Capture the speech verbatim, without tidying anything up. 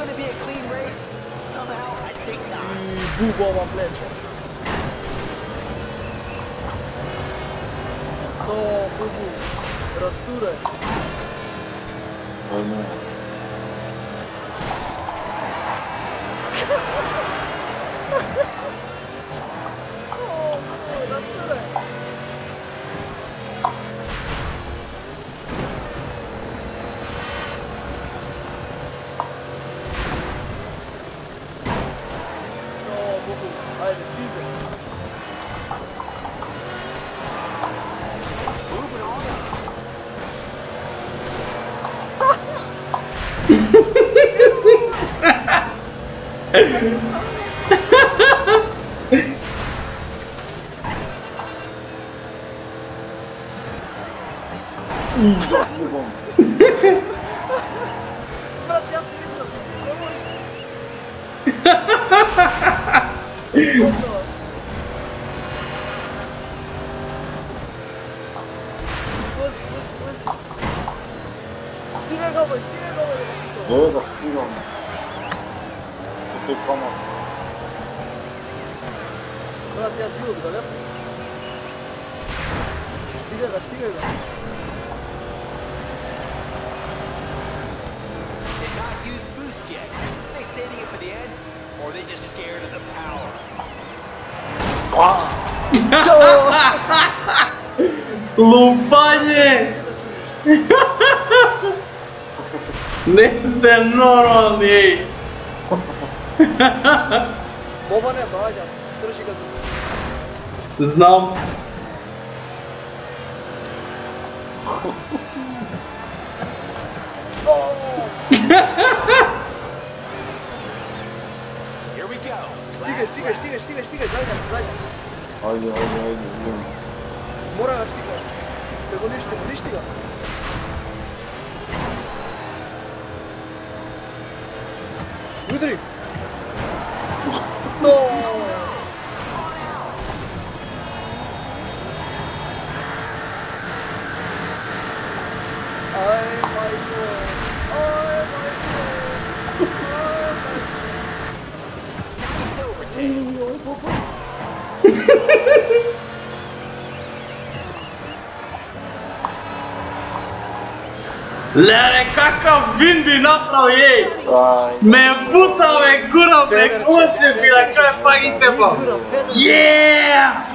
I bubo vam pleče. To bubu, rasturaj. Ajme. Ajde, stizaj. Brat, ja sam vidio da ti ne možeš. Vozi, vozi, vozi. Stigaj ga ovaj, stigaj ga ovaj. Evo da stigam. To je pomoć. Brat, ja cilog da lepo. Stigaj ga, stigaj ga. Or they just scared of the power. Lupanje! Ne ste normalni, ej! Bobane, Banja, drži ga tu. Znam. Stigaj, stigaj, stigaj, stigaj, stigaj, zadnja, zadnja. Ajde, ajde, ajde, idem. Mora ga stigaj. Da go ništi, ništi ga. Udri! To! Aj, majko! Aj, majko! Lele, kakav vin bi napravio, ej! Me je putao, me gurao, me koče bi na kraju fucking teba! Yeah!